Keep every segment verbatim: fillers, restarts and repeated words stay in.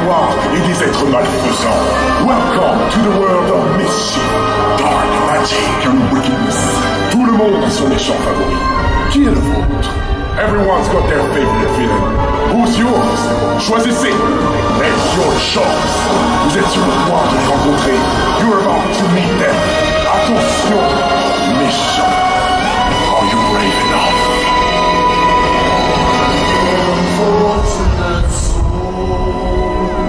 noires et des êtres malfaisants. Welcome to the world of mischief, dark magic and wickedness. Tout le monde a son méchant favori. Qui est le vôtre? Everyone's got their favorite villain. Who's yours? Choisissez. Make your choice. Vous êtes sur le point de les rencontrer. You're about to meet them. Attention, méchant. Are you brave enough? Unfortunate soul.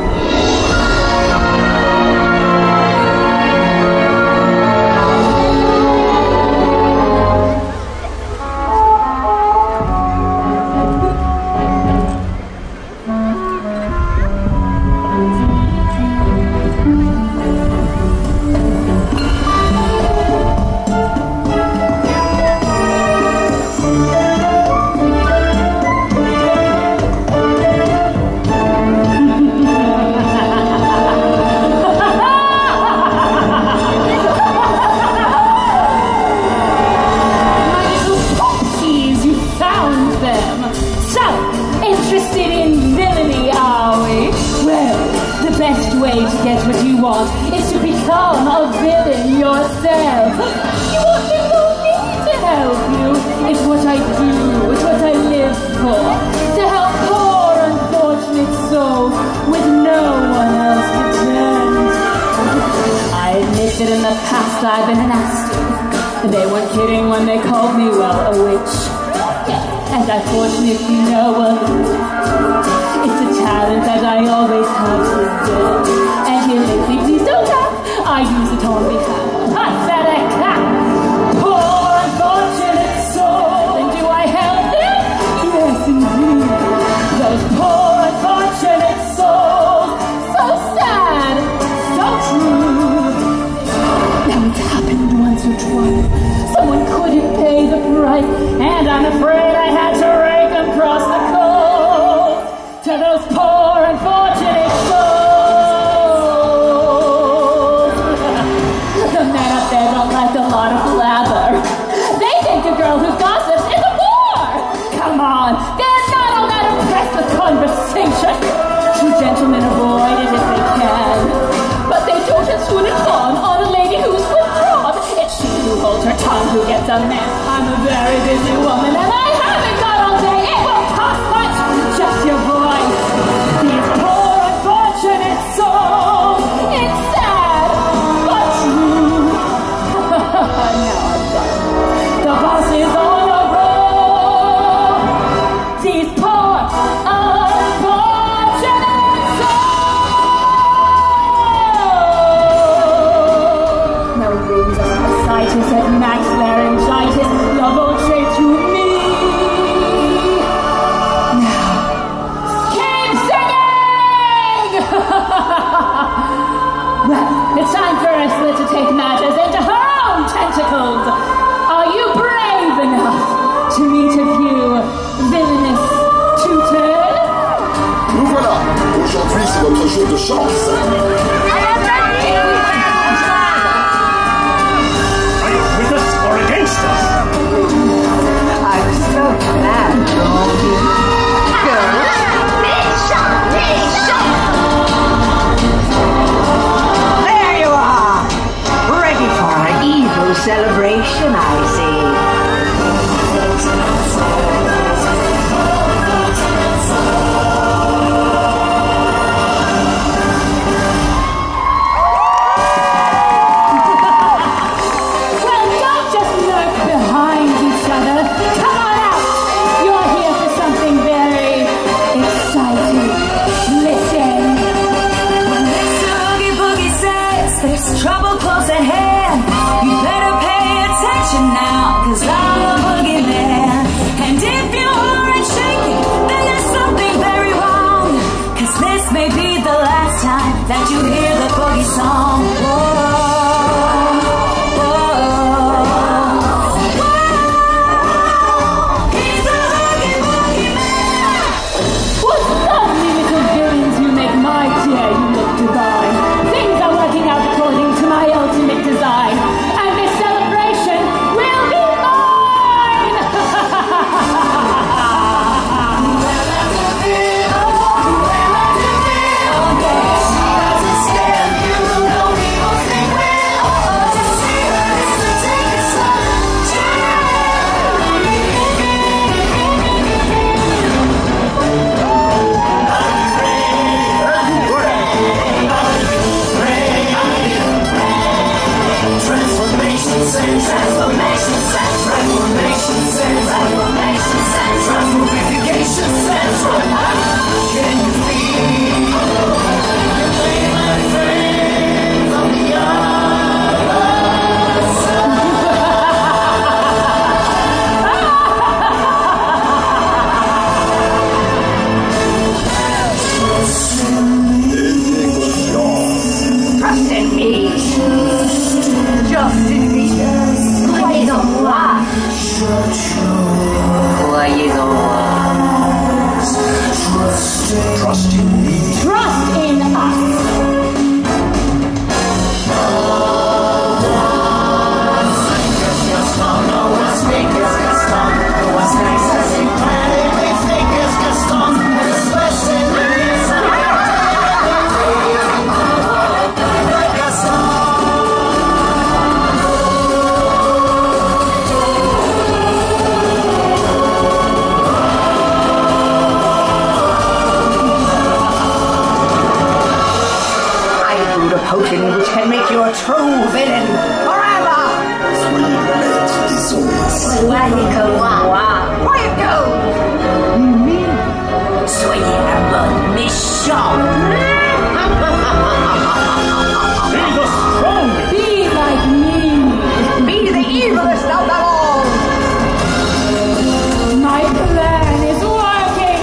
I've been nasty. They weren't kidding when they called me, well, a witch. And I fortunately know well, it's a talent that I always have within. And here lately, please don't laugh, I use it on behalf of pathetic cat. Poor unfortunate soul. And do I help them? Yes, indeed. Those poor unfortunate souls. So sad, so true. Now it's happened once or twice. Someone couldn't pay the price, and I'm afraid I had to rake them across the coals to those poor unfortunate souls. The men up there don't like a lot of blather. They think a girl who gossips is a bore. Come on, they're not all that impressed with conversation. True gentlemen avoid it if they can, but they don't as soon as fawn on a lady who's withdrawn. It's she who holds her tongue who gets a man. I'm a very busy woman and I haven't got all day. It won't cost much, just your voice. These poor unfortunate souls. It's sad, but true. Now I'm done. The boss is on a roll. These poor unfortunate souls. No rings of ascites at max laryngitis. La voce to me. Now, keep singing! Well, it's time for Ursula to take matters into her own tentacles. Are you brave enough to meet a few villainous tutors? Nous voilà. Aujourd'hui, c'est notre jour de chance. Are you with us or against us? I'm so glad, Goldie. Girls, there you are. Ready for an evil celebration, I see. token which can make you a true villain forever! Soyez le maître des ombres. Soyez comme moi. Quiet go! Soyez la bonne méchante. Be the strongest. Be like me. Be the evilest of them all! My plan is working.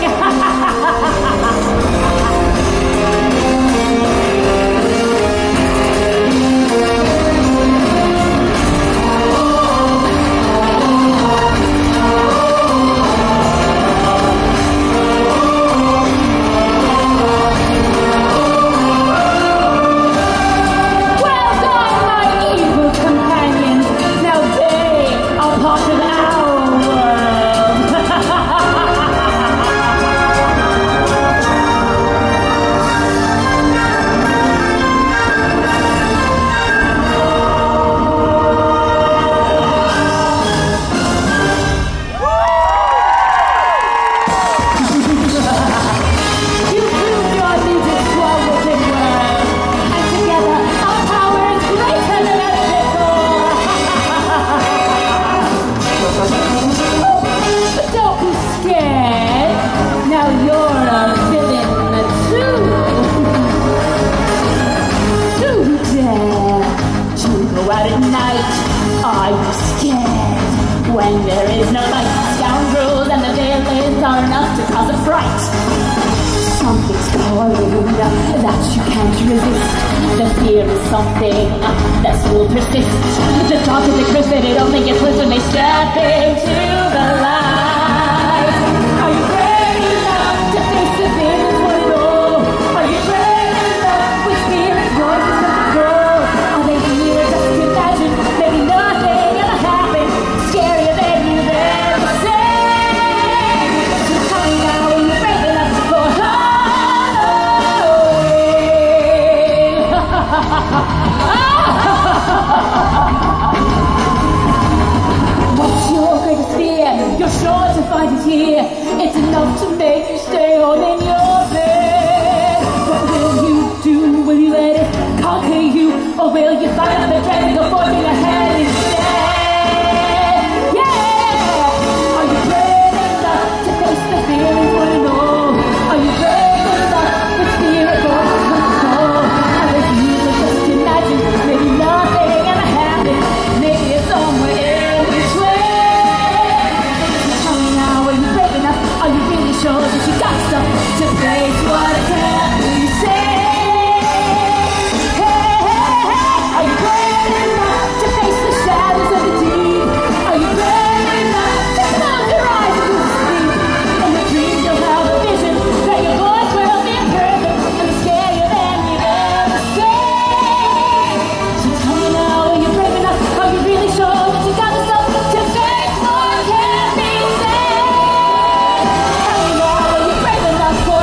Well done, my evil companions. Now they are part of our world. You proved your allegiance to our wicked world, and together our power is greater than ever before. But don't be scared. Now you're a villain too. Do you dare to go out at night? Are you scared when there is no light? Scoundrels and the villains are enough to cause a fright. Something's calling that you can't resist. The fear is something that will persist. The dark is a curse that it only gets worse when they step into the light. Are you brave enough to face the villains one and all? Are you brave enough with spirit voices of control? Are they here just to imagine? Maybe nothing ever happened. Scarier than you've ever seen. So tell me now, are you brave enough for What's your greatest fear? You're sure to find it here. It's enough to make you stay on in your bed. What will you do? Will you let it conquer you? Or will you find out the dread and go forging ahead instead? Yeah! Are you brave enough to face the feelings one and all? Are you brave enough with spirit voices control? And if you could just imagine, maybe nothing ever happened. Maybe it's somewhere in between. Tell me now, are you brave enough? Are you really sure that you got stuff to face what can't be said? Hey, hey, hey! Are you brave enough to face the shadows of the deep? Are you brave enough to close your eyes and go to sleep? In the dreams you'll have a vision that your voice will be perfect and scarier than you've ever seen. So tell me now, are you brave enough? Are you really sure that you got the stuff to face what can't be said? Tell me now, are you brave enough for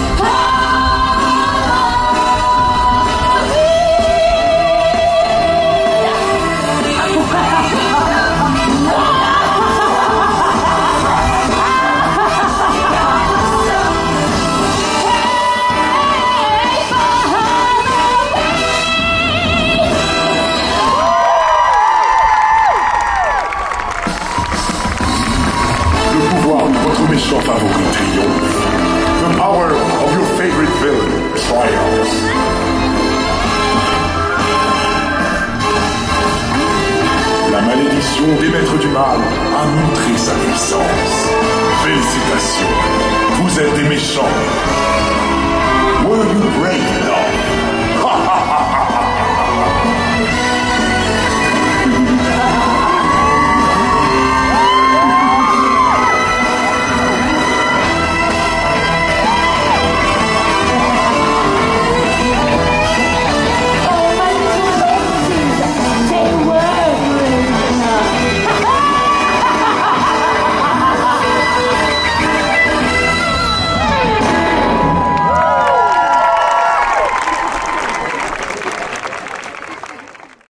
Le pouvoir de votre méchant favori triomphe. The power of your favorite villain triumphs. La malédiction des maîtres du mal a montré sa puissance. Félicitations, vous êtes des méchants.